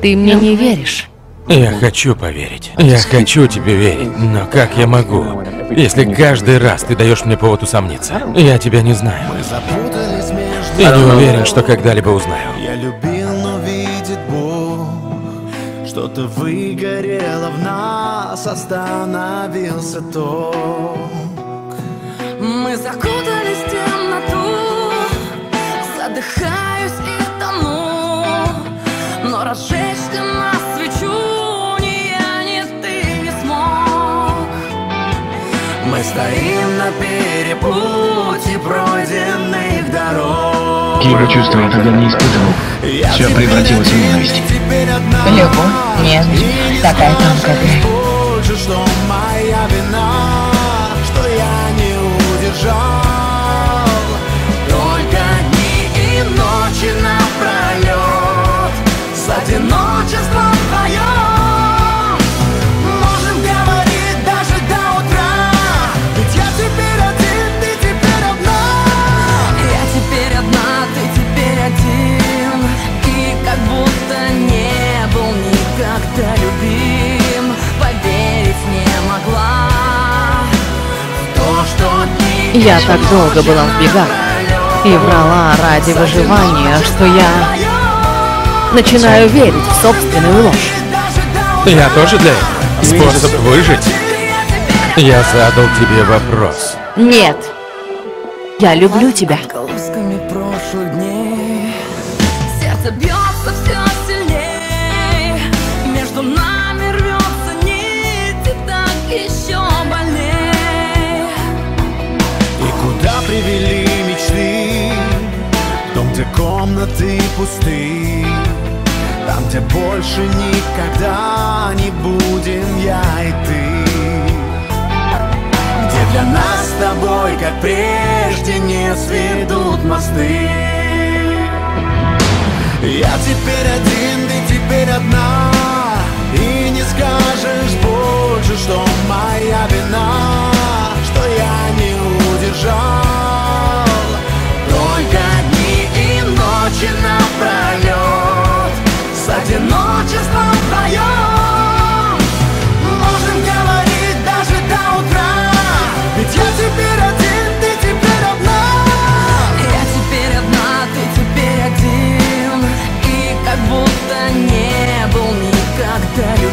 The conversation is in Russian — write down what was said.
Ты мне не веришь. Я хочу поверить. Я хочу тебе верить. Но как я могу, если каждый раз ты даешь мне повод усомниться? Я тебя не знаю. Я не уверен, что когда-либо узнаю. Я любил, но видит Бог, что-то выгорело в нас, остановился ток. Мы закутались в темноту, задыхаюсь и тону, но разжечь для нас свечу ни я, ни ты не смог. Мы стоим на перепутье пройденных дорог. Его чувства я тогда не испытывал. Все превратилось в ненависть. Любовь, нежность, такая тонкая грань. Больше, что моя вина, что я не удержал. Только дни и ночи напролет с одиночеством вдвоем. Можем говорить даже до утра, ведь я теперь один, ты теперь одна. Я теперь одна, ты теперь один, и как будто не был никогда любим. Поверить не могла в то, что дни Я так долго была в бегах и врала ради выживания, что я начинаю верить в собственную ложь. Я тоже для этого. Способ выжить. Я задал тебе вопрос. Нет, я люблю тебя. отголосками прошлых дней. Сердце бьется все сильней, между нами рвется нить, и так еще больней. И куда привели мечты? В том, где комнаты пусты, там, где больше никогда не будем я и ты, где для нас с тобой, как прежде, не сведут мосты. Я теперь один, ты теперь одна, и не скажешь больше, что моя вина, что я не удержал. Только дни и ночи напролет с одиночеством вдвоем. Можем говорить даже до утра, ведь я теперь один, ты теперь одна. Я теперь одна, ты теперь один, и как будто не был никогда